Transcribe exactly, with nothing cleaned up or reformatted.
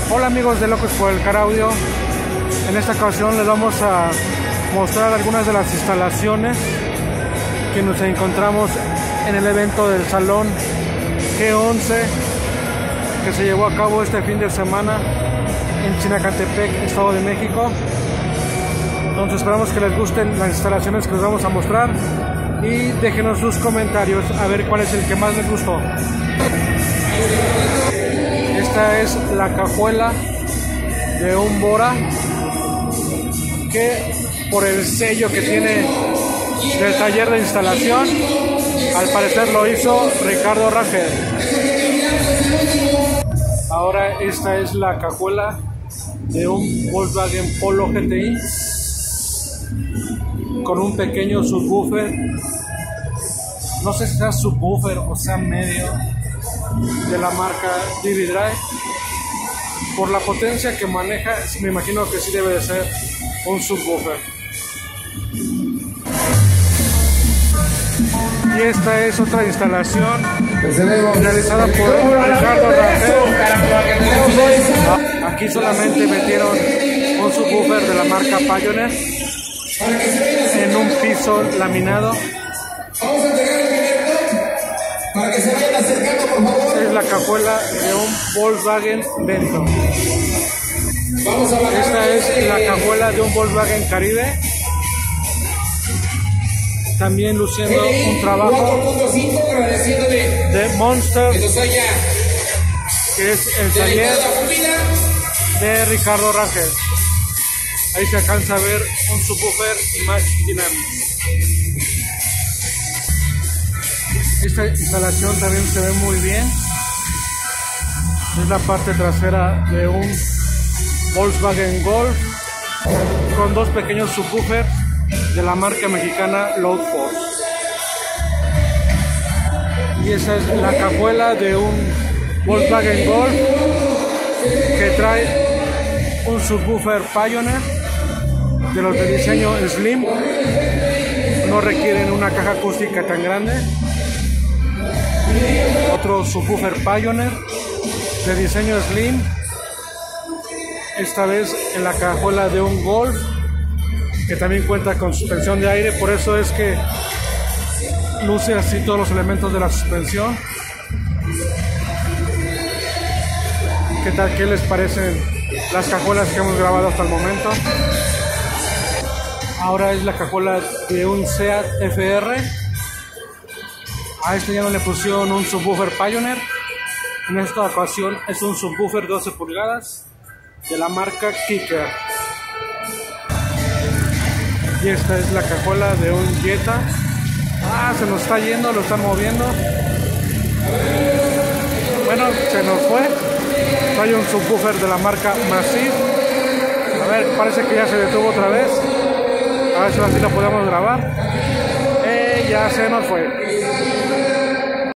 Hola amigos de Locos por el Car Audio. En esta ocasión les vamos a mostrar algunas de las instalaciones que nos encontramos en el evento del Salón G once que se llevó a cabo este fin de semana en Chinacantepec, Estado de México. Entonces esperamos que les gusten las instalaciones que les vamos a mostrar y déjenos sus comentarios a ver cuál es el que más les gustó. Esta es la cajuela de un Bora que por el sello que tiene del taller de instalación, al parecer lo hizo Ricardo Rangel. Ahora esta es la cajuela de un Volkswagen Polo G T I con un pequeño subwoofer, no sé si sea subwoofer o sea medio, de la marca D V Drive. Por la potencia que maneja, me imagino que sí debe de ser un subwoofer. Y esta es otra instalación realizada por Ricardo Rangel. Aquí solamente metieron un subwoofer de la marca Pioneer en un piso laminado. Es la cajuela de un Volkswagen Vento. Esta es la cajuela de un Volkswagen Caribe, también luciendo un trabajo de Monster, que es el taller de Ricardo Rangel. Ahí se alcanza a ver un subwoofer Match Dynamics. Esta instalación también se ve muy bien. Es la parte trasera de un Volkswagen Golf con dos pequeños subwoofers de la marca mexicana Load Force. Y esa es la cajuela de un Volkswagen Golf que trae un subwoofer Pioneer de los de diseño Slim. No requieren una caja acústica tan grande. Otro subwoofer Pioneer de diseño Slim, esta vez en la cajuela de un Golf que también cuenta con suspensión de aire, por eso es que luce así todos los elementos de la suspensión. ¿Qué tal? ¿Qué les parecen las cajuelas que hemos grabado hasta el momento? Ahora es la cajuela de un Seat F R. A este ya no le pusieron un subwoofer Pioneer. En esta ocasión es un subwoofer doce pulgadas de la marca Kicker. Y esta es la cajuela de un Jetta. Ah, se nos está yendo, lo están moviendo. Bueno, se nos fue. Hay un subwoofer de la marca Massive. A ver, parece que ya se detuvo otra vez. A ver si así lo podemos grabar. Eh, ya se nos fue.